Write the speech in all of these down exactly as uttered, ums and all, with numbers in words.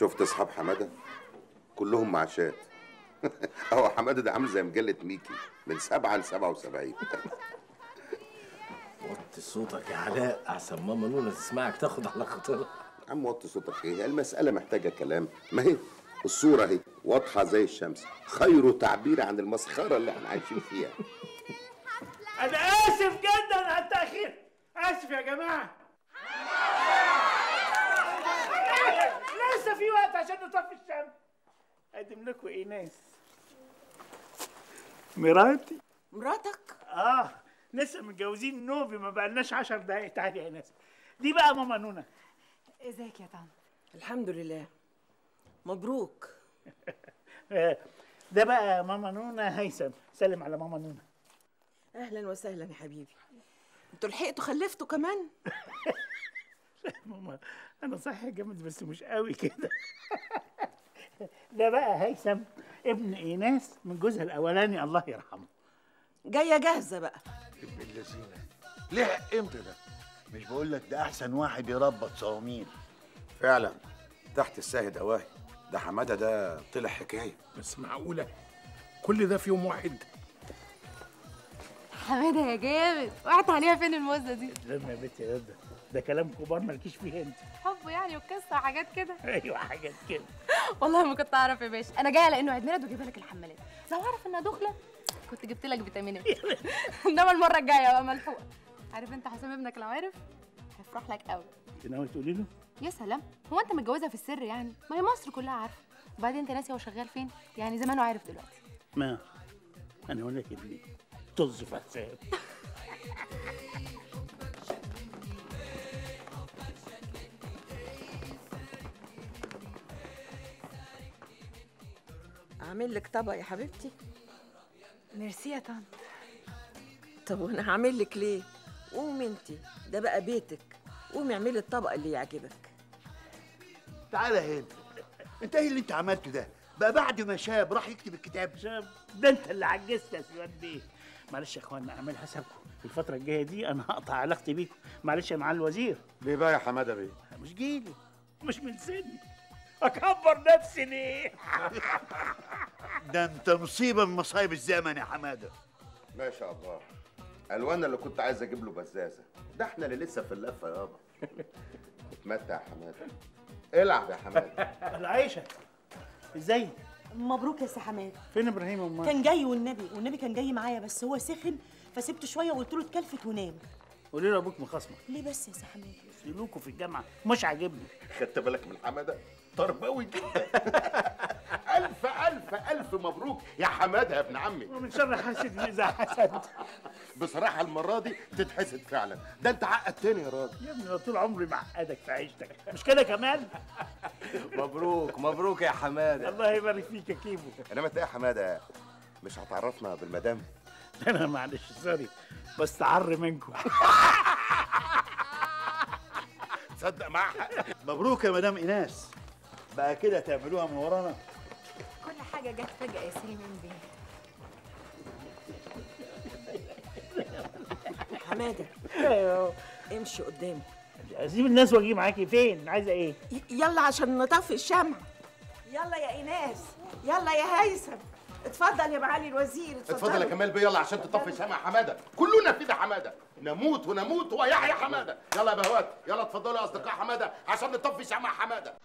شفت اصحاب حماده كلهم معاشات. اهو حماده ده عامل زي مجله ميكي من سبعه ل سبعه وسبعين. وطي صوتك يا علاء احسن ماما نونا تسمعك تاخد على خاطرها. عم وطي صوتك ايه؟ المساله محتاجه كلام، ما هي الصوره اهي واضحه زي الشمس، خير تعبير عن المسخره اللي احنا عايشين فيها. انا اسف جدا على التاخير، اسف يا جماعه. لسه في وقت عشان نطفي الشمس. اقدم لكم ايناس مراتي. مراتك؟ اه لسه متجوزين نوبي ما بقالناش عشر دقايق. تعالي يا ايناس، دي بقى ماما نونا. ازيك يا طنط؟ الحمد لله، مبروك. ده بقى ماما نونا هيثم، سلم على ماما نونا. اهلا وسهلا يا حبيبي. انتوا لحقتوا خلفتوا كمان؟ ماما انا صحي جامد بس مش قوي كده. ده بقى هيثم ابن ايناس من جوزها الاولاني الله يرحمه. جايه جاهزه بقى. ابن اللذينه لحق امتى ده؟ مش بقول لك ده احسن واحد يربط صواميل. فعلا تحت الساهد اواهي، ده حماده ده طلع حكايه. بس معقوله كل ده في يوم واحد؟ حماده يا جامد، وقعت عليها فين الموزه دي؟ لما يا بنتي يا ده ده كلام كبار مالكيش فيه انت. حب يعني وقصه وحاجات كده. ايوه حاجات كده. والله ما كنت اعرف يا باشا، انا جايه لانه عيد ميلاد وجايبه لك الحمالات. لو اعرف انها دخله كنت جبت لك فيتامينات. انما المره الجايه بقى ملحوقه. عارف انت حسام ابنك لو عرف هيفرح لك قوي. انت ناوي تقولي له؟ يا سلام، هو انت متجوزها في السر يعني؟ ما هي مصر كلها عارفه. وبعدين انت ناسي هو شغال فين؟ يعني زمانه عارف دلوقتي. ما انا اقول لك ابني طز في حساب. اعمل لك طبق يا حبيبتي؟ ميرسي يا طنط. طب وانا هعمل لك ليه؟ قومي انت، ده بقى بيتك. قومي اعملي الطبق اللي يعجبك. تعالى هنا، انت ايه اللي انت عملته ده؟ بقى بعد ما شاب راح يكتب الكتاب. شاب ده انت اللي عجزت يا سيوان بيه. معلش يا اخوانا اعمل حسابكم الفترة الجاية دي انا هقطع علاقتي بيكم. معلش يا معالي الوزير. ليه بقى يا حماده بيه؟ مش جيلي مش من سني، اكبر نفسي ليه؟ ده انت مصيبه من مصايب الزمن يا حماده. ما شاء الله، الوانا اللي كنت عايز اجيب له بزازه، ده احنا اللي لسه في اللفه يابا. اتمتع يا حماده، العب يا حماده. العيشه ازاي؟ مبروك يا سي حماد. فين ابراهيم امال؟ كان جاي والنبي والنبي كان جاي معايا، بس هو سخن فسبته شويه وقلت له اتكلفت ونام. قولي له ابوك مخاصمك. ليه بس يا سي حماد؟ سلوكه في الجامعه مش عاجبني. خدت بالك من حماده؟ تربوي جدا. الف الف الف مبروك يا حماده يا ابن عمي. ومن شر حاسد اذا حسد. بصراحه المره دي تتحسد فعلا، ده انت عقدتني يا راجل. يا ابني انا طول عمري معقدك في عيشتك، مش كده كمان؟ مبروك مبروك يا حماده. الله يبارك فيك يا كيمو. انما انت يا حماده مش هتعرفنا بالمدام؟ انا معلش سوري بس تعر منكم. تصدق معاها. مبروك يا مدام ايناس، بقى كده تعملوها من ورانا. كل حاجه جت فجاه يا سليمان بيه. حماده ايوه امشي قدامي. اسيب الناس واجي معاكي فين؟ عايزه ايه؟ يلا عشان نطفي الشمع. يلا يا ايناس، يلا يا هيثم. اتفضل يا معالي الوزير. اتفضل اتفضل يا كمال بيه، يلا عشان تطفي سامع حماده. كلنا فينا حماده، نموت ونموت ويحيى حماده. يلا يا بهوات، يلا اتفضلوا يا اصدقاء حماده عشان نطفي سامع حماده.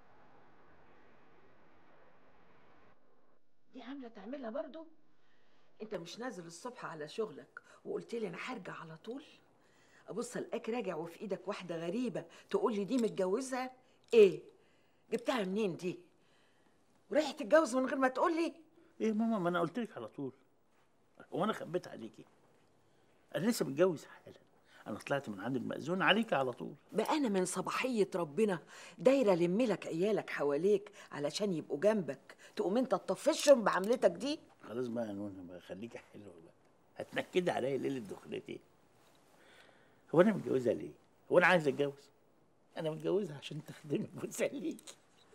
دي عامله تعملها برضو؟ انت مش نازل الصبح على شغلك وقلت لي انا هرجع على طول؟ ابص الاقيك راجع وفي ايدك واحده غريبه تقول لي دي متجوزها؟ ايه جبتها منين دي؟ ورايح تتجوز من غير ما تقول لي؟ ايه يا ماما، ما انا قلت لك على طول. هو انا خبيت عليكي؟ انا لسه متجوز حالا. انا طلعت من عند المأذون عليكي على طول. بقى انا من صباحيه ربنا دايره لملك عيالك حواليك علشان يبقوا جنبك، تقوم انت تطفشهم بعملتك دي؟ خلاص بقى يا نونه بقى، خليكي حلوه بقى. هتنكدي عليا ليله دخلتي؟ هو انا متجوزها ليه؟ هو انا عايز اتجوز؟ انا متجوزها عشان تخدمك وتسليكي.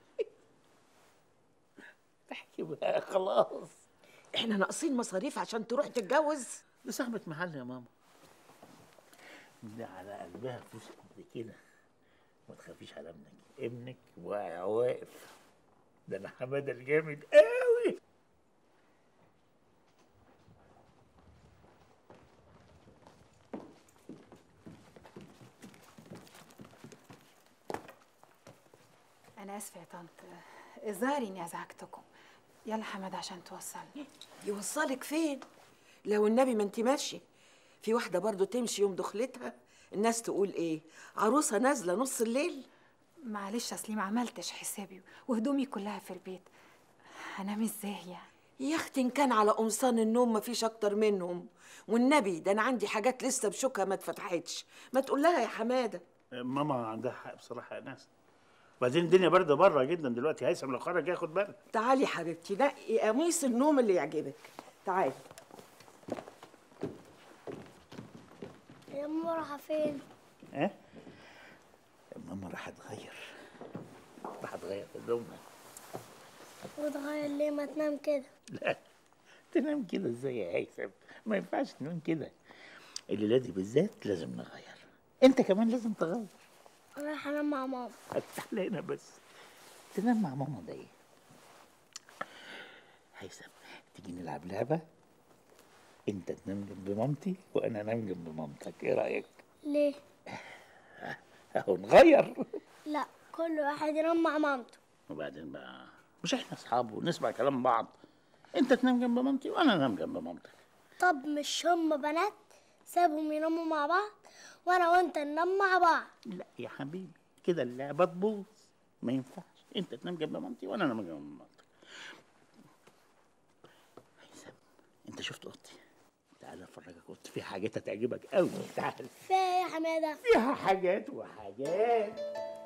تحكي بقى خلاص. احنا ناقصين مصاريف عشان تروح تتجوز؟ دي صاحبة محل يا ماما، ده على قلبها فلوس قد كده. ما تخافيش على ابنك، ابنك واقع واقف. ده انا حماده الجامد قوي. أنا آسفة يا طنط، الظاهر إني أزعجتكم. يلا حماد عشان توصلني. يوصلك فين؟ لو النبي ما انت ماشيه. في واحده برضو تمشي يوم دخلتها الناس تقول ايه؟ عروسه نازله نص الليل. معلش أصلي ما عملتش حسابي وهدومي كلها في البيت، هنام إزاي يعني؟ يا اختي ان كان على قمصان النوم ما فيش اكتر منهم، والنبي ده انا عندي حاجات لسه بشوكها ما اتفتحتش، ما تقول لها يا حماده. ماما عندها حق بصراحه يا ناس، وبعدين الدنيا بارده بره جدا دلوقتي. هيثم لو خرج ياخد بالك. تعالي حبيبتي نقي قميص النوم اللي يعجبك. تعالي. يا ماما رايحة فين؟ ايه؟ ماما راح تغير، راح تغير هدومها. وتغير ليه؟ ما تنام كده. لا، تنام كده ازاي يا هيثم؟ ما ينفعش تنام كده. الليله دي بالذات لازم نغير. انت كمان لازم تغير. رايحة انام مع ماما. تعالى هنا بس. تنام مع ماما ده ايه؟ هيثم تيجي نلعب لعبه، انت تنام جنب مامتي وانا انام جنب مامتك، ايه رايك؟ ليه؟ اهو نغير. لا، كل واحد ينام مع مامته. وبعدين بقى مش احنا اصحاب ونسمع كلام بعض؟ انت تنام جنب مامتي وانا انام جنب مامتك. طب مش هم بنات؟ سابهم يناموا مع بعض وانا وانت ننام مع بعض. لا يا حبيبي، كده اللعبه تبوظ، ما ينفعش. انت تنام جنب مامتي وانا انام جنب مامتك. هيثم انت شفت اوضتي؟ تعالى افرجك اوضتي، فيها حاجات هتعجبك قوي. تعالى. فيها ايه يا حماده؟ فيها حاجات وحاجات.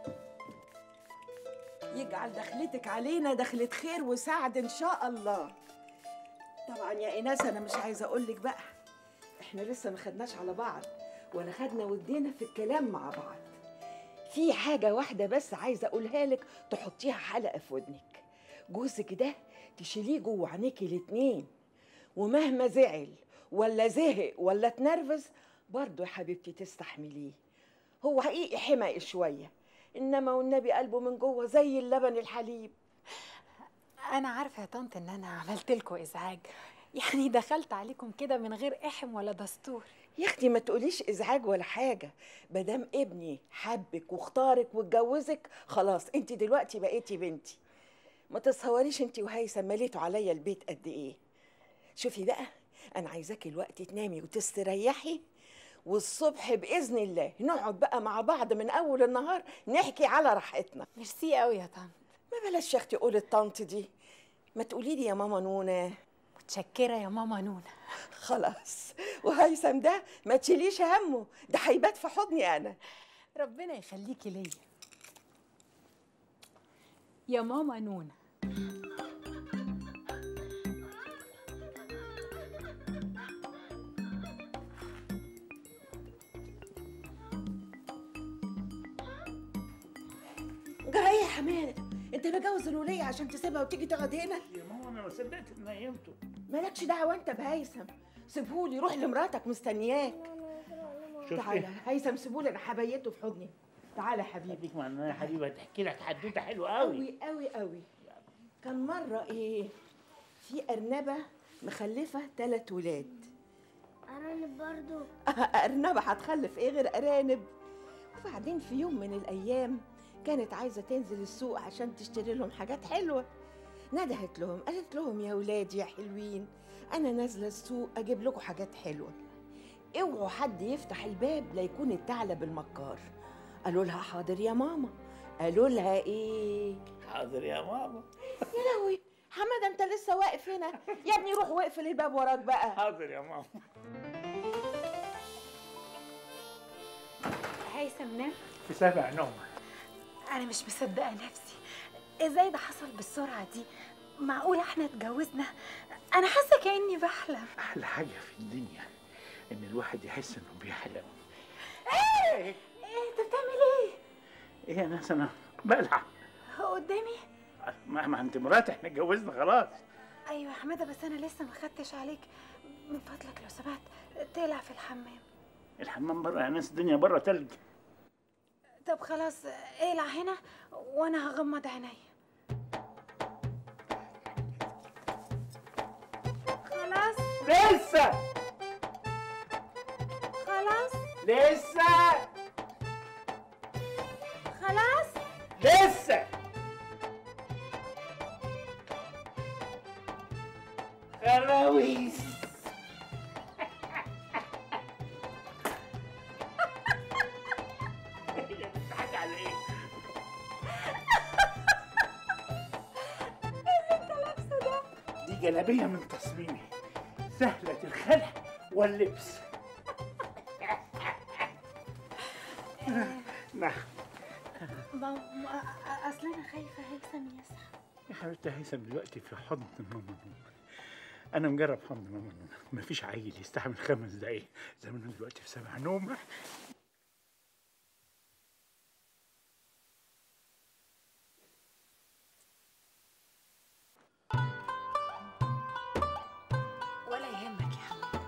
يجعل دخلتك علينا دخلة خير وسعد ان شاء الله. طبعا يا ايناس انا مش عايزه اقول لك بقى، احنا لسه ما خدناش على بعض ولا خدنا ودينا في الكلام مع بعض. في حاجه واحده بس عايزه اقولها لك تحطيها حلقه في ودنك. جوزك ده تشيليه جوه عينيكي الاتنين، ومهما زعل ولا زهق ولا اتنرفز برضه يا حبيبتي تستحمليه. هو حقيقي حمق شويه، انما والنبي قلبه من جوه زي اللبن الحليب. أنا عارفة يا طنط إن أنا عملت لكم إزعاج، يعني دخلت عليكم كده من غير إحم ولا دستور. يا اختي ما تقوليش ازعاج ولا حاجه، مادام ابني حبك واختارك واتجوزك خلاص انت دلوقتي بقيتي بنتي. ما تصوريش انت وهيثم مليتوا عليا البيت قد ايه. شوفي بقى، انا عايزاكي الوقت تنامي وتستريحي، والصبح باذن الله نقعد بقى مع بعض من اول النهار نحكي على راحتنا. ميرسي قوي يا طنط. ما بلاش يا اختي قولي الطنط دي، ما تقولي لي يا ماما نونه. متشكره يا ماما نونه. خلاص، وهيثم ده ما تشيليش همه، ده هيبات في حضني انا. ربنا يخليكي ليا يا ماما نونه. جرى ايه يا حماده؟ انت مجوز الوليه عشان تسيبها وتيجي تقعد هنا؟ يا ماما انا ما صدقت ان نيمته. مالكش دعوه انت بهيثم، سيبهولي، روح لمراتك مستنياك. تعالى هيثم سيبهولي، انا هبيته في حضني. تعالى يا حبيبي. خليك معانا يا حبيبي، هتحكي لك حدوته حلوه قوي قوي قوي قوي. كان مره ايه، في ارنبه مخلفه ثلاث ولاد. ارانب برضو؟ ارنبه هتخلف ايه غير ارانب؟ وبعدين في يوم من الايام كانت عايزه تنزل السوق عشان تشتري لهم حاجات حلوه. ندهت لهم قالت لهم يا ولادي يا حلوين، انا نازله السوق اجيب لكم حاجات حلوه. اوعوا حد يفتح الباب لا يكون الثعلب المكار. قالوا لها حاضر يا ماما. قالوا لها ايه؟ حاضر يا ماما. يا لهوي حماده انت لسه واقف هنا؟ يا ابني روح واقفل الباب وراك بقى. حاضر يا ماما. هيثم نام؟ في سابع نوم. انا مش مصدقه نفسي، ازاي ده حصل بالسرعه دي؟ معقول احنا اتجوزنا؟ انا حاسه كاني بحلم. احلى حاجه في الدنيا ان الواحد يحس انه بيحلم. ايه ايه انت بتعمل ايه؟ ايه يا ناس انا بلعب قدامي؟ ما, ما انت مراتي، احنا اتجوزنا خلاص. ايوه يا حماده بس انا لسه ما خدتش عليك، من فضلك لو سمحت تقلع في الحمام. الحمام بره يا ناس، الدنيا بره تلج. طب خلاص اقلع هنا وانا هغمض عينيا. خلاص لسه خلاص لسه خلاص لسه خلاويص. بتضحكي على ايه؟ اللي انت لابسه ده؟ دي جلابيه من تصميمي، سهله الخلع واللبس. نعم. ما اصل انا خايفه هيثم يصحى. يا حبيبتي هيثم دلوقتي في حضن ماما نونا. انا مجرب حضن ماما نونا، مفيش عيل يستحمل خمس دقايق زي ما انا دلوقتي في سبع نوم. ولا يهمك يا حماد،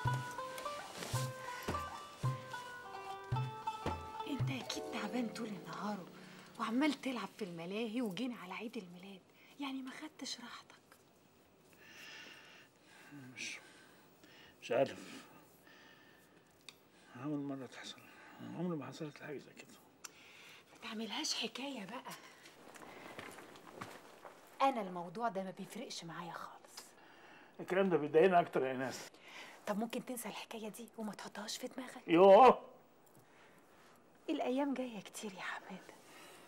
انت اكيد تعبان طول النهار وعمال تلعب في الملاهي وجينا على عيد الميلاد، يعني ما خدتش راحتك. مش مش عارف، أول مرة تحصل، عمري ما حصلت حاجة زي كده. ما تعملهاش حكاية بقى، أنا الموضوع ده ما بيفرقش معايا خالص. الكلام ده بيضايقني أكتر يا ناس. طب ممكن تنسى الحكاية دي وما تحطهاش في دماغك؟ يوه، الأيام جاية كتير يا حمادة.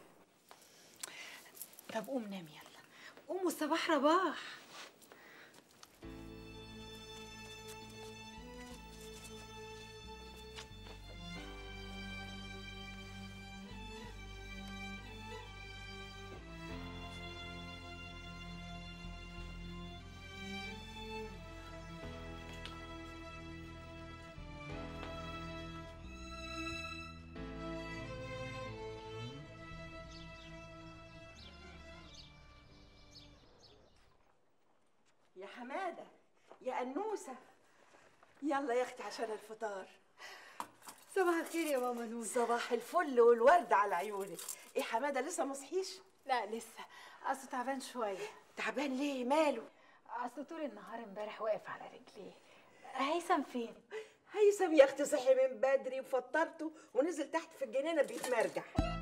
طب قوم نام يلا، قوم والصباح رباح. يا حماده يا انوسه، يلا يا اختي عشان الفطار. صباح الخير يا ماما نونا. صباح الفل والورد على عيونك. ايه حماده لسه ما صحيش؟ لا لسه، اصله تعبان شويه. تعبان ليه؟ ماله؟ اصله طول النهار امبارح واقف على رجليه. هيثم فين؟ هيثم يا اختي صحي من بدري وفطرته ونزل تحت في الجنينه بيتمرجح.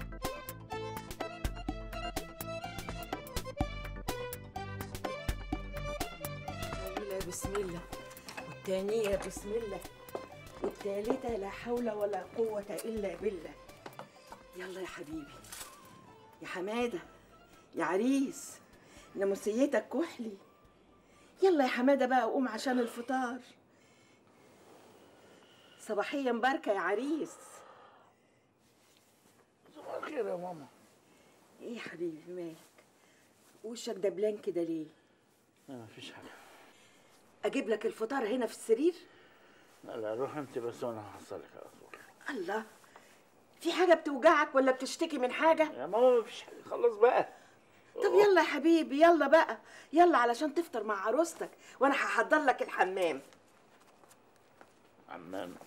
بسم الله، والتانية بسم الله، والتالتة لا حول ولا قوة إلا بالله. يلا يا حبيبي يا حمادة يا عريس، ناموسيتك كحلي. يلا يا حمادة بقى قوم عشان الفطار. صباحية مباركة يا عريس. صباح الخير يا ماما. ايه يا حبيبي مالك؟ وشك دبلان كده ليه؟ لا مفيش حاجة. اجيب لك الفطار هنا في السرير؟ لا لا روح انت بس وانا هحصلك على طول. الله، في حاجة بتوجعك ولا بتشتكي من حاجة؟ يا ماما مفيش حاجة، خلص بقى. طب يلا يا حبيبي يلا بقى، يلا علشان تفطر مع عروستك وانا هحضر لك الحمام. حمام؟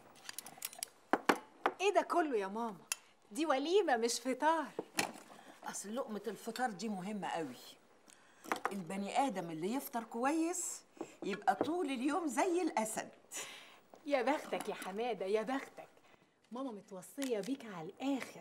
ايه ده كله يا ماما؟ دي وليمة مش فطار. اصل لقمة الفطار دي مهمة قوي. البني ادم اللي يفطر كويس يبقى طول اليوم زي الاسد. يا بختك يا حمادة يا بختك، ماما متوصية بيك على الاخر.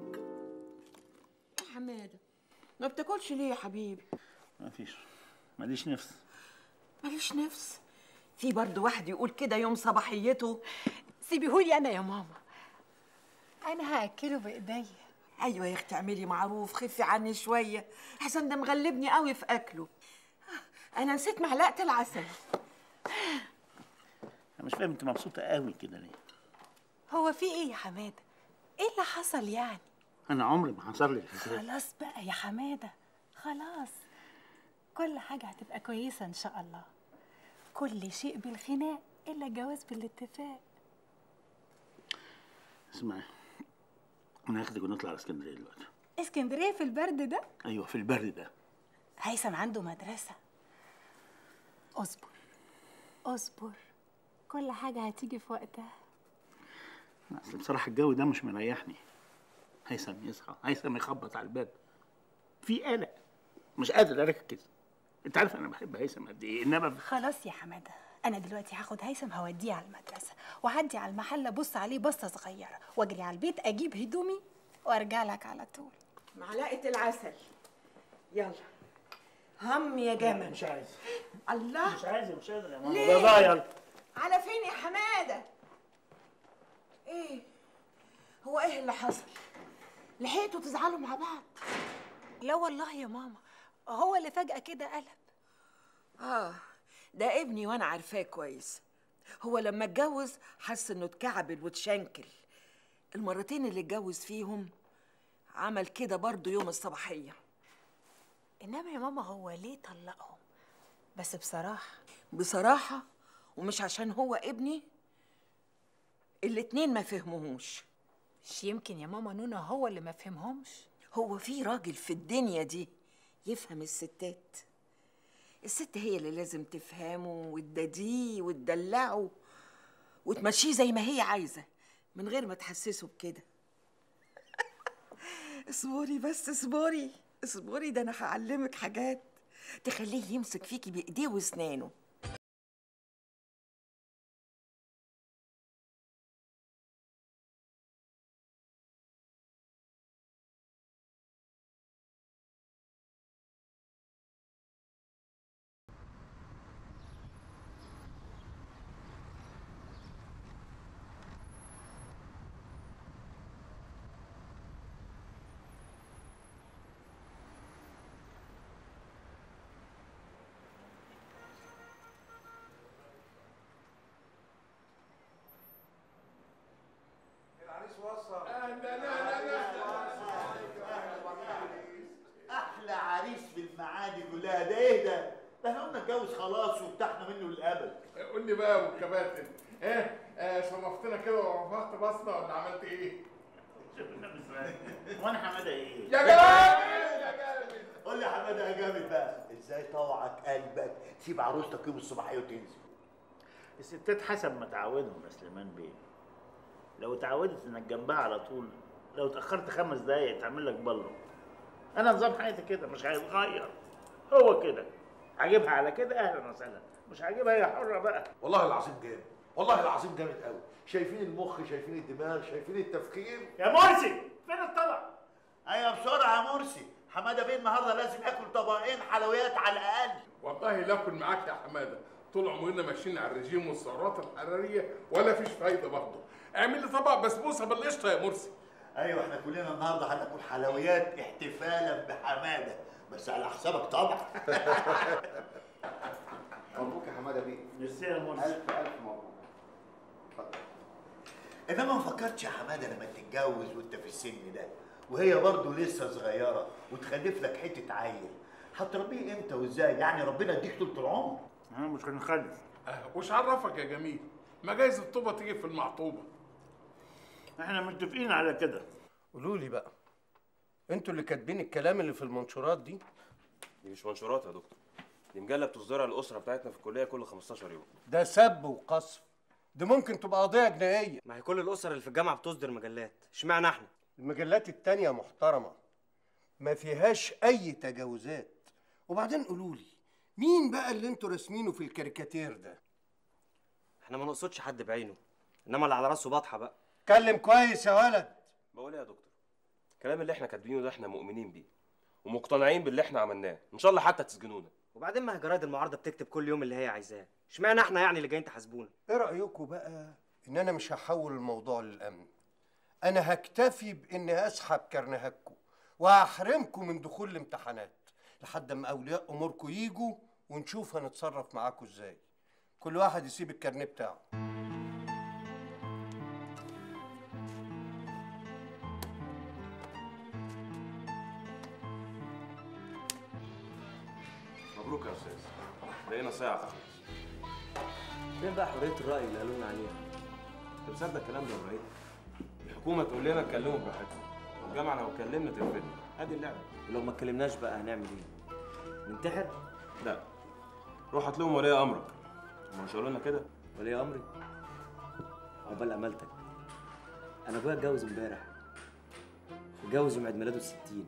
يا حمادة ما بتاكلش ليه يا حبيبي؟ مفيش، ماليش نفس. ماليش نفس. في برضه واحد يقول كده يوم صباحيته. سيبيهولي انا يا ماما، انا هاكله بايديا. ايوه يا اختي اعملي معروف، خفي عني شويه احسن ده مغلبني قوي في اكله. انا نسيت معلقه العسل. انا مش فاهم انت مبسوطه قوي كده ليه؟ هو في ايه يا حماده؟ ايه اللي حصل يعني؟ انا عمري ما حصل لي الحكايه. خلاص بقى يا حماده، خلاص كل حاجه هتبقى كويسه ان شاء الله. كل شيء بالخناق الا الجواز بالاتفاق. اسمعي، انا هاخدك ونطلع على اسكندريه دلوقتي. اسكندريه في البرد ده؟ ايوه في البرد ده. هيثم عنده مدرسه. اصبر اصبر، كل حاجه هتيجي في وقتها. اصل بصراحه الجو ده مش مريحني. هيثم يصحى، هيثم يخبط على الباب، في قلق، مش قادر اركز. انت عارف انا بحب هيثم قد ايه، انما خلاص يا حماده، انا دلوقتي هاخد هيثم هوديه على المدرسه، وهعدي على المحل ابص عليه بصه صغيره، واجري على البيت اجيب هدومي وارجع لك على طول. معلقه العسل. يلا هم يا جمل. مش عايز. الله، مش عايز، مش قادر يا ماما. ليه؟ بابا يلا. على فين يا حماده؟ ايه هو ايه اللي حصل؟ لحقتوا تزعلوا مع بعض؟ لا والله يا ماما، هو اللي فجأة كده قلب. اه ده ابني وانا عارفاه كويس. هو لما اتجوز حس انه اتكعبل واتشنكل. المرتين اللي اتجوز فيهم عمل كده برضه يوم الصباحيه. انما يا ماما هو ليه طلقهم؟ بس بصراحه بصراحه ومش عشان هو ابني، الاتنين ما فهموهوش. مش يمكن يا ماما نونا هو اللي ما فهمهمش؟ هو في راجل في الدنيا دي يفهم الستات؟ الست هي اللي لازم تفهمه وتداديه وتدلعه وتمشيه زي ما هي عايزه من غير ما تحسسه بكده. اصبري بس، اصبري اصبري، ده انا هعلمك حاجات تخليه يمسك فيكي بايديه واسنانه. احلى عريس في المعادي كلها. ده ايه ده؟ ده احنا قلنا اتجوز خلاص وارتحنا منه للابد. قول لي بقى يا ابو الكباتن، ايه آه شرفتنا كده ورفعت بصنا ولا عملت ايه؟ وانا حماده ايه؟ يا جامد يا جامد. قول لي يا حماده يا جامد بقى، ازاي طوعك قلبك تسيب عروستك يوم الصباحيه وتنزل؟ الستات حسب ما تعودهم يا سليمان بيه. لو اتعودت انك جنبها على طول، لو اتاخرت خمس دقايق تعمل لك بلو. انا نظام حياتي كده مش هيتغير، هو كده. عاجبها على كده اهلا وسهلا، مش عاجبها هي حره بقى. والله العظيم جامد، والله العظيم جامد قوي. شايفين المخ، شايفين الدماغ، شايفين التفكير. يا مرسي فين الطبق؟ ايوه بسرعه يا مرسي، حماده بيه النهارده لازم ياكل طبقين حلويات على الاقل. والله لا اكل معاك يا حماده، طول عمرنا ماشيين على الرجيم والسعرات الحراريه ولا فيش فايده برضه. اعمل لي طبق بسبوسه بالقشطه يا مرسي. ايوه احنا كلنا النهارده هناكل حلويات احتفالا بحماده، بس على حسابك طبعا. مبروك يا حماده بيه. ميرسي يا مرسي. الف الف مبروك. اتفضل. انما ما فكرتش يا حماده لما تتجوز وانت في السن ده وهي برضه لسه صغيره وتخلف لك حته عيل، هتربيه امتى وازاي؟ يعني ربنا يديك طول العمر. انا مش هنخلف. أه وش عرفك يا جميل؟ ما جايز الطوبه تيجي في المعطوبه. احنا متفقين على كده. قولوا لي بقى، انتوا اللي كاتبين الكلام اللي في المنشورات دي؟ دي مش منشورات يا دكتور، دي مجله بتصدرها الاسره بتاعتنا في الكليه كل خمستاشر يوم. ده سب وقصف، دي ممكن تبقى قضيه جنائيه. ما هي كل الاسر اللي في الجامعه بتصدر مجلات، اشمعنى احنا؟ المجلات التانيه محترمه، ما فيهاش اي تجاوزات. وبعدين قولوا لي، مين بقى اللي انتوا راسمينه في الكاريكاتير ده؟ احنا ما نقصدش حد بعينه، انما اللي على راسه بطحه بقى. اتكلم كويس يا ولد. بقول ايه يا دكتور؟ الكلام اللي احنا كاتبينه ده احنا مؤمنين بيه ومقتنعين باللي احنا عملناه، ان شاء الله حتى تسجنونا. وبعدين ما هي جرايد المعارضه بتكتب كل يوم اللي هي عايزاه، اشمعنى احنا يعني اللي جايين تحاسبونا؟ ايه رايكم بقى ان انا مش هحول الموضوع للامن؟ انا هكتفي باني اسحب كرنيهاتكم وهحرمكم من دخول الامتحانات لحد ما اولياء اموركم يجوا ونشوف هنتصرف معاكم ازاي. كل واحد يسيب الكارنيه بتاعه. مبروك يا استاذ، بقينا ساعه. فين بقى حريه الراي اللي قالوا لنا عليها؟ انت مصدق الكلام ده يا ابراهيم؟ الحكومه تقول لنا اتكلموا براحتكم، والجامعه لو اتكلمنا ترفدنا، ادي اللعبه. ولو ما اتكلمناش بقى هنعمل ايه؟ ننتحر؟ لا، روح هات لهم ولي امرك. هم مش قالوا لنا كده؟ ولي امري؟ عقبال امالتك. انا ابويا اتجوز امبارح، اتجوز يوم عيد ميلاده الستين.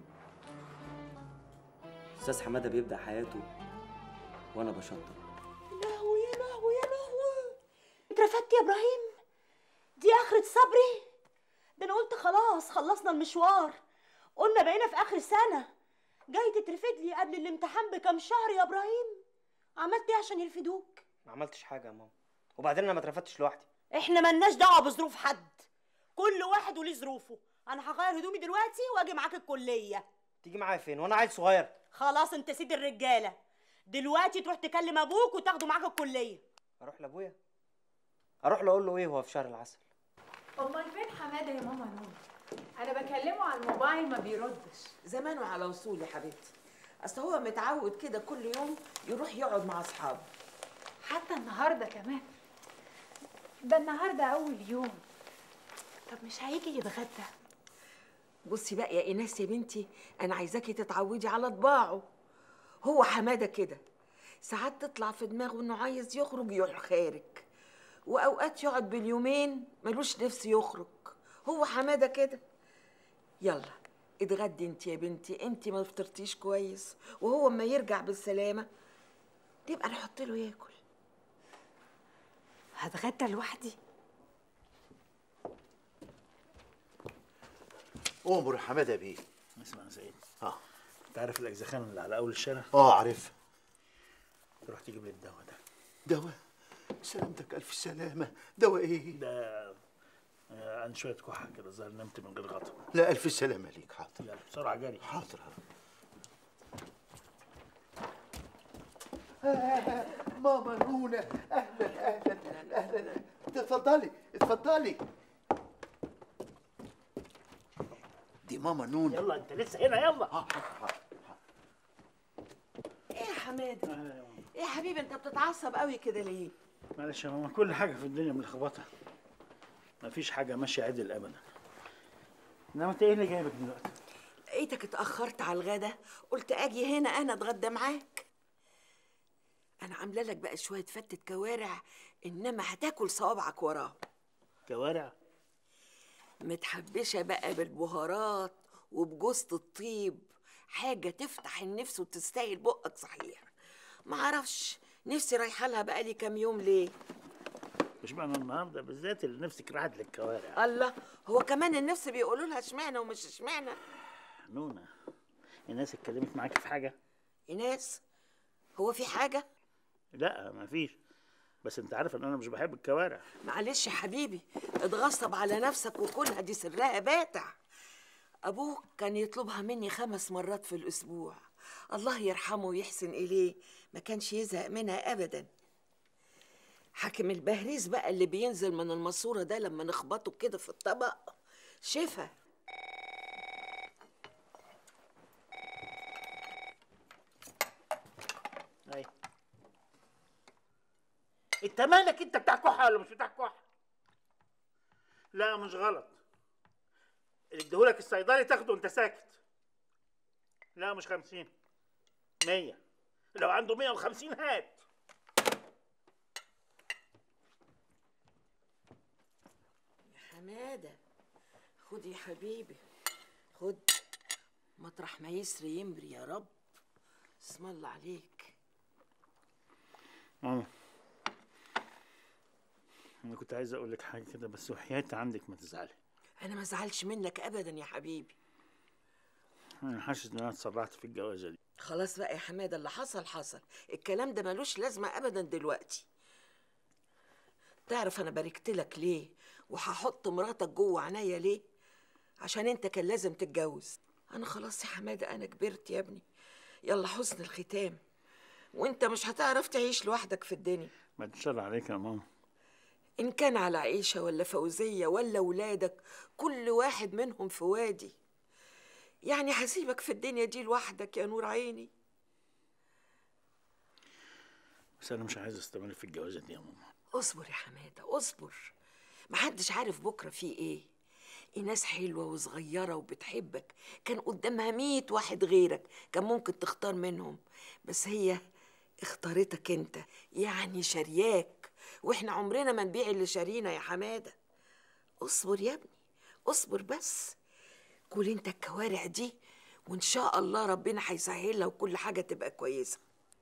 استاذ حماده بيبدا حياته وانا بشطب. يا لهوي يا لهوي يا لهوي، اترفدت يا ابراهيم؟ دي اخرة صبري؟ ده انا قلت خلاص خلصنا المشوار، قلنا بقينا في اخر سنة، جاي تترفد لي قبل الامتحان بكام شهر يا ابراهيم؟ عملت ايه عشان يرفدوك؟ ما عملتش حاجه يا ماما، وبعدين انا ما اترفدتش لوحدي. احنا ملناش دعوه بظروف حد، كل واحد وليه ظروفه. انا هغير هدومي دلوقتي واجي معاك الكليه. تيجي معايا فين وانا عيل صغير؟ خلاص انت سيد الرجاله، دلوقتي تروح تكلم ابوك وتاخده معاك الكليه. اروح لابويا؟ اروح له اقول له ايه هو في شهر العسل؟ امال فين حماده يا ماما نور؟ انا بكلمه على الموبايل ما بيردش. زمانه على وصول يا حبيبتي، اصل هو متعود كده كل يوم يروح يقعد مع اصحابه. حتى النهارده كمان، ده النهارده اول يوم. طب مش هيجي يتغدى؟ بصي بقى يا ايناس يا بنتي، انا عايزاكي تتعودي على طباعه. هو حماده كده ساعات تطلع في دماغه انه عايز يخرج يروح خارج، واوقات يقعد باليومين ملوش نفس يخرج. هو حماده كده. يلا اتغدي انت يا بنتي، انت ما فطرتيش كويس، وهو اما يرجع بالسلامه تبقى نحط له ياكل. هتغدى لوحدي؟ امر يا حماده بيه. اسمع يا سيد، اه انت عارف الاجزخان اللي على اول الشارع؟ اه عارفها. تروح تجيب لي الدواء ده. دواء؟ سلامتك الف سلامه. دواء ايه؟ ده آه، عندي شويه كحه كده، الظاهر نمت من غير غطا. لا الف سلامه ليك. حاضر يلا بسرعه جري. حاضر. آه ماما نونا، اهلا اهلا اهلا، اتفضلي اتفضلي. دي ماما نونا. يلا انت لسه هنا، يلا. اه حاضر حاضر. ايه يا حماده؟ ايه يا حبيبي انت بتتعصب قوي كده ليه؟ معلش يا ماما، كل حاجه في الدنيا ملخبطه، مفيش حاجه ماشيه عدل ابدا. انما انت ايه اللي جايبك دلوقتي؟ لقيتك اتاخرت على الغدا، قلت اجي هنا انا اتغدى معاك. انا عامله لك بقى شويه فتة كوارع، انما هتاكل صوابعك وراهم. كوارع؟ متحبشه بقى بالبهارات وبجوزة الطيب، حاجه تفتح النفس وتستاهل بقك صحيح. معرفش نفسي رايحه لها بقالي كام يوم ليه. مش معنى النهارده بالذات اللي نفسك راحت للكوارع. الله، هو كمان النفس بيقولوا لها اشمعنى ومش اشمعنى. نونا، الناس اتكلمت معاكي في حاجه؟ ايناس، هو في حاجه؟ لا مفيش، بس انت عارف ان انا مش بحب الكوارع. معلش يا حبيبي، اتغصب على نفسك وكلها، دي سرها باتع. ابوك كان يطلبها مني خمس مرات في الاسبوع، الله يرحمه ويحسن اليه، ما كانش يزهق منها ابدا. حاكم البهريز بقى اللي بينزل من الماسوره ده لما نخبطه كده في الطبق شفا. ايوه، انت مالك؟ انت بتاع كحه ولا مش بتاع كحه؟ لا مش غلط، اللي اديهولك الصيدلي تاخده وانت ساكت. لا مش خمسين، مية، لو عنده مية وخمسين هات. يا حماده خد يا حبيبي، خد، مطرح ما يسري يمري يا رب. اسم الله عليك. ماما، انا كنت عايز اقول لك حاجه كده، بس وحياتي عندك ما تزعلي. انا ما ازعلش منك ابدا يا حبيبي. انا حاسس ان انا اتسرعت في الجوازه دي. خلاص بقى يا حماده، اللي حصل حصل، الكلام ده ملوش لازمه ابدا دلوقتي. تعرف انا باركت لك ليه وهحط مراتك جوه عينيا ليه؟ عشان انت كان لازم تتجوز. انا خلاص يا حماده، انا كبرت يا ابني، يلا حسن الختام، وانت مش هتعرف تعيش لوحدك في الدنيا. ما تشال عليك يا ماما. ان كان على عيشه ولا فوزيه ولا ولادك، كل واحد منهم في وادي. يعني هسيبك في الدنيا دي لوحدك يا نور عيني. بس انا مش عايز استمر في الجوازه دي يا ماما. اصبر يا حماده اصبر، محدش عارف بكره فيه ايه. ايناس حلوه وصغيره وبتحبك، كان قدامها مية واحد غيرك كان ممكن تختار منهم، بس هي اختارتك انت، يعني شارياك، واحنا عمرنا ما نبيع اللي شارينا يا حماده. اصبر يا ابني اصبر بس، كل انت الكوارع دي وان شاء الله ربنا هيسهلها وكل حاجه تبقى كويسه.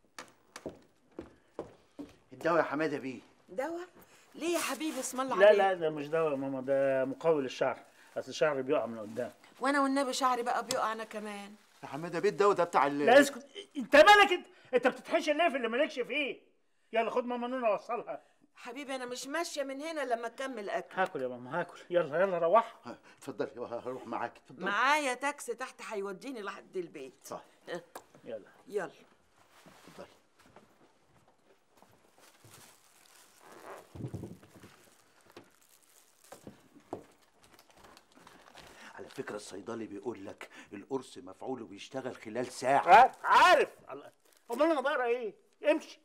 الدواء يا حماده بيه. دواء؟ ليه يا حبيبي اسم الله لا عليك؟ لا ده مش دواء يا ماما، ده مقوي للشعر، اصل الشعر بيقع من قدام. وانا والنبي شعري بقى بيقع انا كمان. يا حماده بيه الدواء ده بتاع ال لا اسكت، انت مالك انت؟ انت بتتحشر ليه في اللي مالكش فيه؟ يلا خد ماما نونا وصلها. حبيبي انا مش ماشيه من هنا لما اكمل اكل. هاكل يا ماما هاكل، يلا يلا روح. اتفضلي هروح معاك. اتفضلي. معايا تاكسي تحت هيوديني لحد البيت. صح. يلا يلا اتفضلي. على فكره الصيدلي بيقول لك القرص مفعول وبيشتغل خلال ساعه. عارف. امال انا بقرا ايه؟ امشي.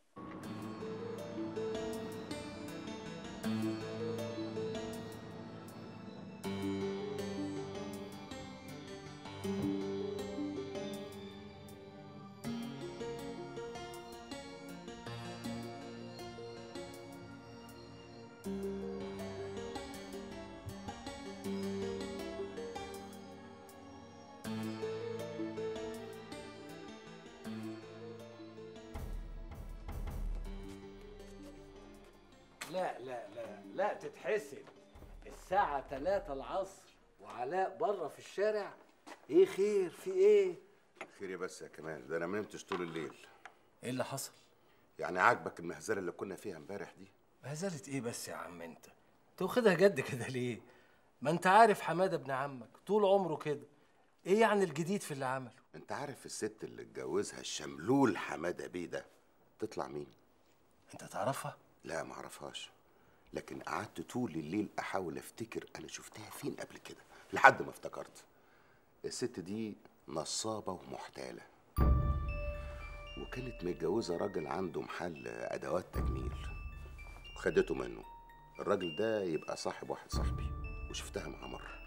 لا لا لا لا تتحسب، الساعة تلاتة العصر وعلاء بره في الشارع. ايه خير؟ في ايه؟ خير يا بس يا كمال، ده انا ما نمتش طول الليل. ايه اللي حصل؟ يعني عاجبك المهزله اللي كنا فيها امبارح دي؟ مهزلة ايه بس يا عم انت؟ انت واخدها جد كده ليه؟ ما انت عارف حماده ابن عمك طول عمره كده. ايه يعني الجديد في اللي عمله؟ انت عارف الست اللي اتجوزها الشملول حماده بيه ده تطلع مين؟ انت تعرفها؟ لا ما اعرفهاش، لكن قعدت طول الليل احاول افتكر انا شفتها فين قبل كده لحد ما افتكرت. الست دي نصابه ومحتاله، وكانت متجوزه راجل عنده محل ادوات تجميل وخدته منه. الراجل ده يبقى صاحب واحد صاحبي وشفتها معاه مره.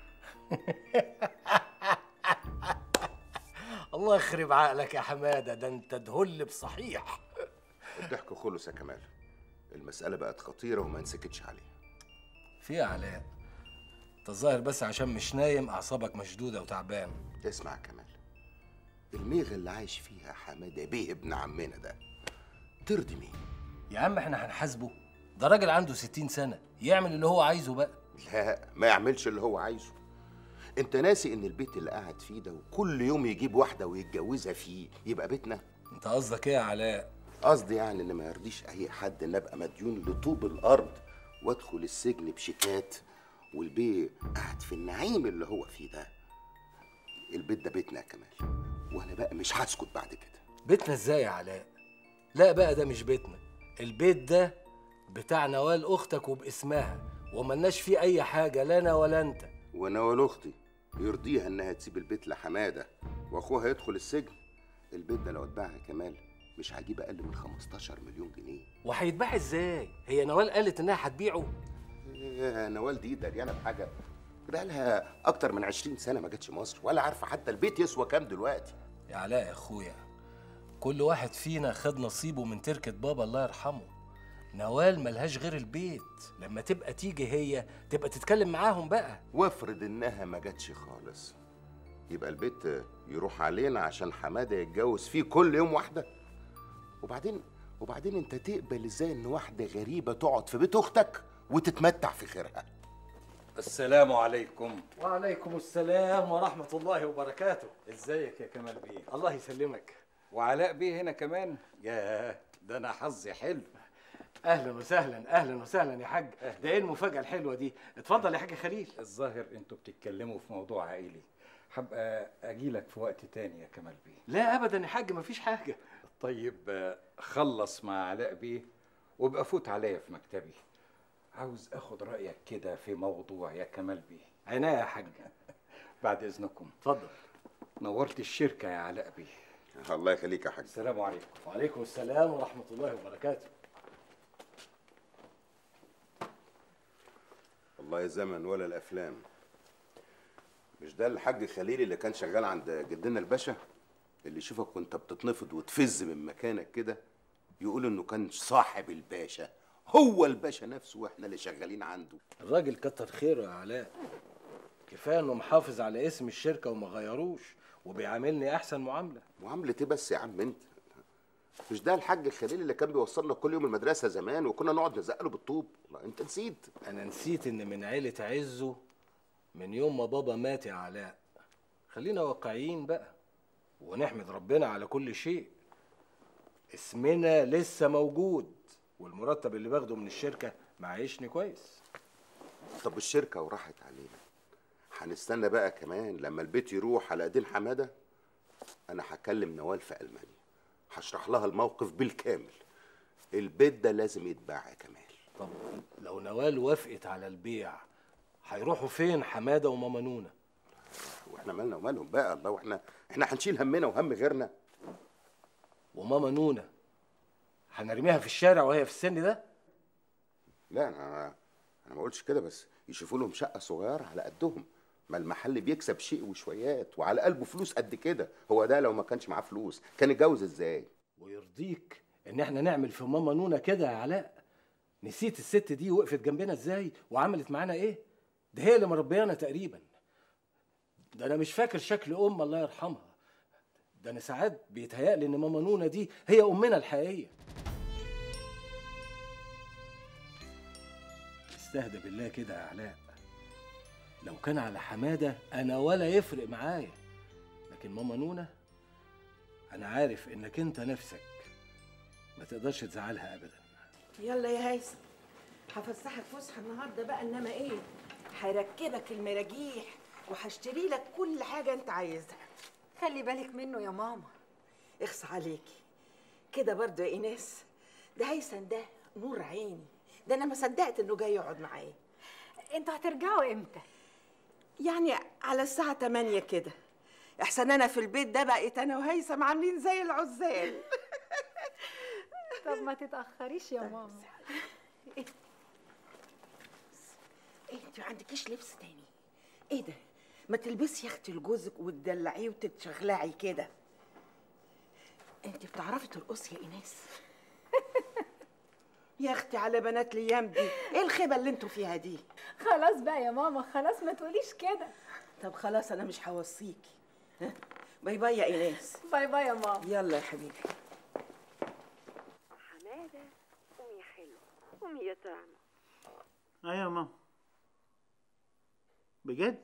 الله يخرب عقلك يا حماده، ده انت دهل بصحيح. الضحك خلص يا كمال، المسألة بقت خطيرة وما نسكتش عليها. في يا علاء، انت الظاهر بس عشان مش نايم اعصابك مشدودة وتعبان. اسمع يا كمال، الميغة اللي عايش فيها حمادة بيه ابن عمنا ده ترضي مين؟ يا عم احنا هنحاسبه؟ ده راجل عنده ستين سنة، يعمل اللي هو عايزه بقى. لا ما يعملش اللي هو عايزه. انت ناسي ان البيت اللي قاعد فيه ده وكل يوم يجيب واحدة ويتجوزها فيه يبقى بيتنا؟ انت قصدك ايه يا علاء؟ قصدي يعني ان ما يرضيش اي حد ان ابقى مديون لطوب الارض وادخل السجن بشيكات والبيه قاعد في النعيم اللي هو فيه ده. البيت ده بيتنا يا كمال، وانا بقى مش هسكت بعد كده. بيتنا ازاي يا علاء؟ لا بقى ده مش بيتنا، البيت ده بتاع نوال اختك وباسمها وملناش فيه اي حاجه لا انا ولا انت. ونوال اختي يرضيها انها تسيب البيت لحماده واخوها يدخل السجن؟ البيت ده لو اتباع يا كمال مش هجيب اقل من خمستاشر مليون جنيه. وهيتباع ازاي؟ هي نوال قالت انها هتبيعه؟ يا نوال دي دريانه بحاجه؟ بقى لها اكتر من عشرين سنه ما جاتش مصر ولا عارفه حتى البيت يسوى كام دلوقتي. يا علاء يا اخويا، كل واحد فينا خد نصيبه من تركة بابا الله يرحمه. نوال ملهاش غير البيت، لما تبقى تيجي هي تبقى تتكلم معاهم بقى. وافرض انها ما جاتش خالص، يبقى البيت يروح علينا عشان حماده يتجوز فيه كل يوم واحده؟ وبعدين وبعدين انت تقبل ازاي ان واحده غريبه تقعد في بيت اختك وتتمتع في خيرها؟ السلام عليكم. وعليكم السلام ورحمة الله وبركاته. ازيك يا كمال بيه؟ الله يسلمك. وعلاء بيه هنا كمان؟ ياه ده انا حظي حلو. اهلا وسهلا اهلا وسهلا يا حاج. ده ايه المفاجأة الحلوة دي؟ اتفضل يا حاج خليل. الظاهر انتوا بتتكلموا في موضوع عائلي، هبقى اجيلك في وقت تاني يا كمال بيه. لا ابدا يا حاج مفيش حاجة. طيب خلص مع علاء بيه وابقى فوت عليا في مكتبي، عاوز اخد رايك كده في موضوع يا كمال بيه. عناية يا حاج. بعد اذنكم. اتفضل. نورت الشركه يا علاء بيه. الله يخليك يا حاج. السلام عليكم. وعليكم السلام ورحمه الله وبركاته. والله يا زمن ولا الافلام. مش ده الحاج خليل اللي كان شغال عند جدنا الباشا، اللي يشوفك وانت بتتنفض وتفز من مكانك كده يقول انه كان صاحب الباشا، هو الباشا نفسه واحنا اللي شغالين عنده. الراجل كتر خيره يا علاء، كفايه انه محافظ على اسم الشركه وما غيروش وبيعاملني احسن معامله. معامله ايه بس يا عم انت؟ مش ده الحاج خليل اللي كان بيوصلنا كل يوم المدرسه زمان وكنا نقعد نزقله بالطوب؟ والله انت نسيت. انا نسيت ان من عيله عزه من يوم ما بابا مات يا علاء. خلينا واقعيين بقى ونحمد ربنا على كل شيء. اسمنا لسه موجود والمرتب اللي باخده من الشركه معيشني كويس. طب الشركه وراحت علينا، هنستنى بقى كمان لما البيت يروح على ايدين حماده؟ انا هكلم نوال في المانيا، هشرح لها الموقف بالكامل. البيت ده لازم يتباع يا كمال. طب لو نوال وافقت على البيع هيروحوا فين حماده وماما نونا؟ واحنا مالنا ومالهم بقى؟ الله، واحنا احنا هنشيل همنا وهم غيرنا؟ وماما نونا هنرميها في الشارع وهي في السن ده؟ لا انا انا ما قلتش كده، بس يشوفوا لهم شقه صغيره على قدهم. ما المحل بيكسب شيء وشويات وعلى قلبه فلوس قد كده. هو ده لو ما كانش معاه فلوس كان يتجوز ازاي؟ ويرضيك ان احنا نعمل في ماما نونا كده يا علاء؟ نسيت الست دي وقفت جنبنا ازاي وعملت معانا ايه؟ ده هي اللي مربيانا تقريبا. ده انا مش فاكر شكل ام الله يرحمها. ده انا ساعات بيتهيألي ان ماما نونا دي هي امنا الحقيقيه. استهدى بالله كده يا علاء، لو كان على حماده انا ولا يفرق معايا، لكن ماما نونا انا عارف انك انت نفسك ما تقدرش تزعلها ابدا. يلا يا هيثم، هفسحك فسحه النهارده بقى، انما ايه، هركبك المراجيح وهشتري لك كل حاجه انت عايزها. خلي بالك منه يا ماما. اخص عليكي كده برضه يا ايناس، ده هيثم ده نور عيني، ده انا ما صدقت انه جاي يقعد معايا. انتوا هترجعوا امتى؟ يعني على الساعه تمانية كده، احسن انا في البيت ده بقيت انا وهيثم عاملين زي العزال. طب ما تتاخريش يا ماما. ايه انت ما عندكيش لبس تاني؟ ايه ده، ما تلبسي يا اختي لجوزك وتدلعيه وتتشغلعي كده. انت بتعرفي ترقصي يا ايناس؟ يا اختي على بنات الايام دي، ايه الخيبه اللي انتوا فيها دي؟ خلاص بقى يا ماما، خلاص ما تقوليش كده. طب خلاص انا مش هوصيكي. ها، باي باي يا ايناس. باي باي يا ماما. يلا يا حبيبي. حماده قومي يا حلو، قومي يا طعمه. ايوه يا ماما. بجد؟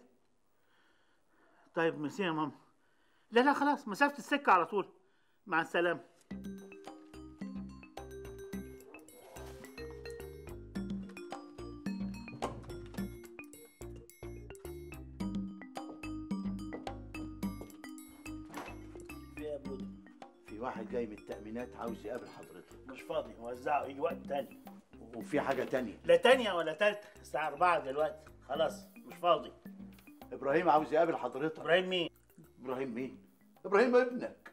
طيب ميرسي يا ماما. لا لا خلاص، مسافة السكة على طول. مع السلامة. في يا بودو، في واحد جاي من التأمينات عاوز يقابل حضرتك. مش فاضي، وزعه يجي وقت تاني. وفي حاجة تانية. لا تانية ولا تالتة، الساعة أربعة دلوقتي، خلاص مش فاضي. إبراهيم عاوز يقابل حضرتك. إبراهيم مين؟ إبراهيم مين؟ إبراهيم ابنك.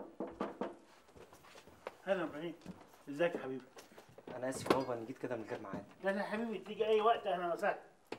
أهلا إبراهيم، إزيك يا حبيبي؟ انا اسف يا بابا، انا جيت كده من غير ميعاد. لا لا يا حبيبي، تيجي أي وقت، أهلا وسهلا.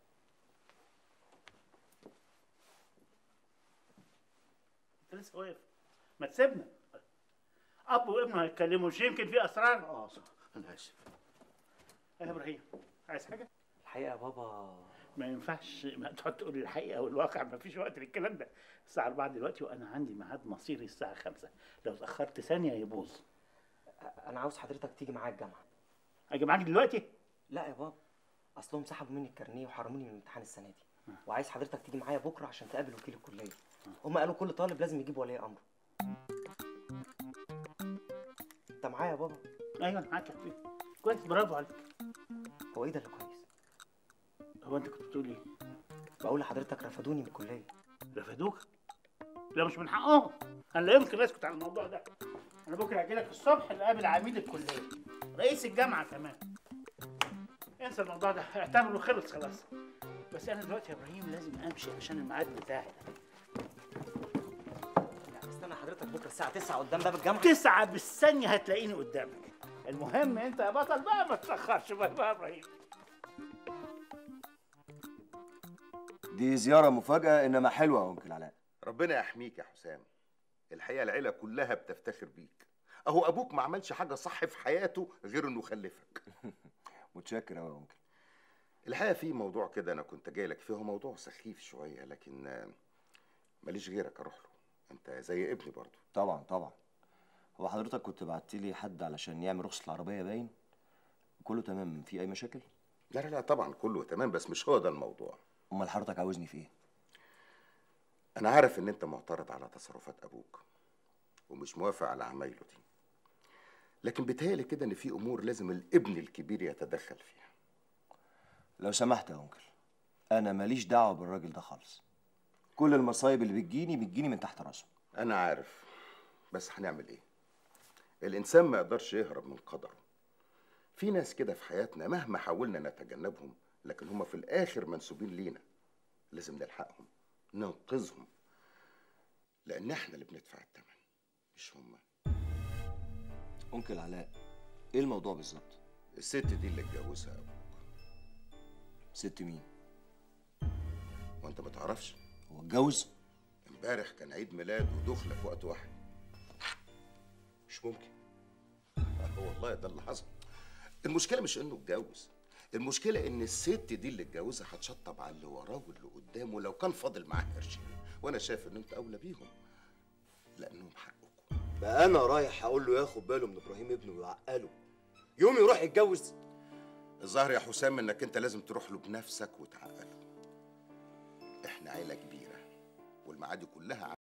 أنت لسه واقف؟ ما تسيبنا. أب وابنه هيتكلموا، مش يمكن في أسرار؟ آه صح، أنا آسف. يا إبراهيم، عايز حاجة؟ الحقيقه يا بابا ما ينفعش ما تقعد تقول الحقيقه والواقع، ما فيش وقت للكلام ده. الساعه أربعة دلوقتي وانا عندي ميعاد مصيري الساعه خمسة، لو اتاخرت ثانيه يبوظ. انا عاوز حضرتك تيجي معايا الجامعه. اجي معاك دلوقتي؟ لا يا بابا، اصلهم سحبوا مني الكارنيه وحرموني من الامتحان السنه دي، وعايز حضرتك تيجي معايا بكره عشان تقابل وكيل الكليه. هم قالوا كل طالب لازم يجيب ولي امره. انت معايا يا بابا؟ ايوه معاك يا حبيبي. كويس، برافو عليك. هو ايه ده اللي كويس؟ هو انت كنت بتقول ايه؟ بقول لحضرتك رفضوني من الكليه. رفضوك؟ لا مش من حقهم، انا لا يمكن اسكت على الموضوع ده. انا بكره هاجي لك الصبح نقابل عميد الكليه، رئيس الجامعه كمان. انسى الموضوع ده، اعتبره خلص خلاص. بس انا دلوقتي يا ابراهيم لازم امشي عشان الميعاد بتاعي ده. استنى حضرتك بكره الساعه تسعة قدام باب الجامعه. تسعة بالثانيه هتلاقيني قدامك. المهم انت يا بطل بقى ما تتاخرش بقى يا ابراهيم. دي زياره مفاجاه انما حلوه يا انكل علاء. ربنا يحميك يا حسام. الحقيقه العيله كلها بتفتخر بيك. اهو ابوك ما عملش حاجه صح في حياته غير انه خلفك. متشكر قوي يا انكل. الحقيقه في موضوع كده انا كنت جاي لك فيه، هو موضوع سخيف شويه لكن ماليش غيرك اروح له. انت زي ابني برضه. طبعا طبعا. هو حضرتك كنت بعت لي حد علشان يعمل رخصه العربيه باين؟ كله تمام؟ في اي مشاكل؟ لا لا لا طبعا كله تمام، بس مش هو ده الموضوع. امال حضرتك عاوزني في ايه؟ انا عارف ان انت معترض على تصرفات ابوك ومش موافق على عمايله دي، لكن بيتهيألي كده ان في امور لازم الابن الكبير يتدخل فيها. لو سمحت يا انكل، انا ماليش دعوه بالراجل ده خالص. كل المصايب اللي بتجيني بتجيني من تحت راسه. انا عارف، بس هنعمل ايه؟ الانسان ما يقدرش يهرب من قدره. في ناس كده في حياتنا مهما حاولنا نتجنبهم لكن هم في الاخر منسوبين لينا. لازم نلحقهم ننقذهم، لان احنا اللي بندفع الثمن مش هم. انكل علاء، ايه الموضوع بالظبط؟ الست دي اللي اتجوزها ابوك. ست مين؟ وانت ما تعرفش؟ هو اتجوز؟ امبارح كان عيد ميلاد ودخله في وقت واحد. مش ممكن. هو والله ده اللي حصل. المشكله مش انه اتجوز، المشكله ان الست دي اللي اتجوزها هتشطب على اللي وراه واللي قدامه لو كان فاضل معاه قرشين، وانا شايف ان انت اولى بيهم لانهم حقكم. بقى انا رايح اقول له ياخد باله من ابراهيم ابنه ويعقله يوم يروح يتجوز؟ الظاهر يا حسام انك انت لازم تروح له بنفسك وتعقله. احنا عيله كبيره والمعادي كلها